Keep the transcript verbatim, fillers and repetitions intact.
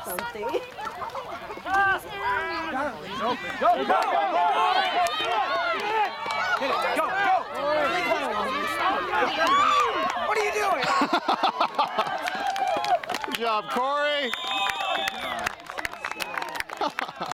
something. Go, go, go, Hit it, go, go! What are you doing? Good job, Corey.